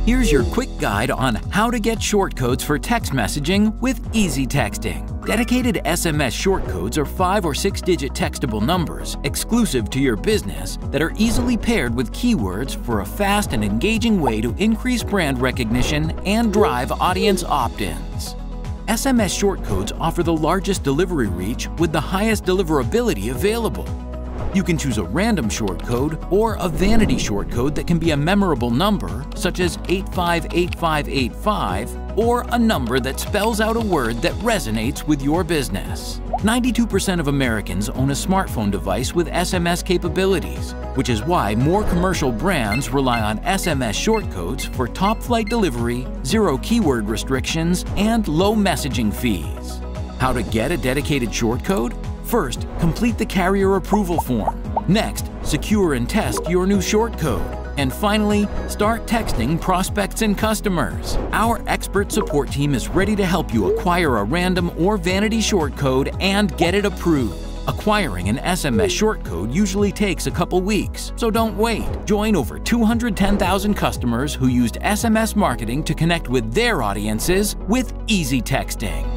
Here's your quick guide on how to get shortcodes for text messaging with easy texting. Dedicated SMS shortcodes are 5 or 6-digit textable numbers exclusive to your business that are easily paired with keywords for a fast and engaging way to increase brand recognition and drive audience opt-ins. SMS shortcodes offer the largest delivery reach with the highest deliverability available. You can choose a random shortcode or a vanity shortcode that can be a memorable number, such as 858585, or a number that spells out a word that resonates with your business. 92% of Americans own a smartphone device with SMS capabilities, which is why more commercial brands rely on SMS shortcodes for top-flight delivery, zero keyword restrictions, and low messaging fees. How to get a dedicated shortcode? First, complete the carrier approval form. Next, secure and test your new shortcode. And finally, start texting prospects and customers. Our expert support team is ready to help you acquire a random or vanity shortcode and get it approved. Acquiring an SMS shortcode usually takes a couple weeks, so don't wait. Join over 210,000 customers who used SMS marketing to connect with their audiences with easy texting.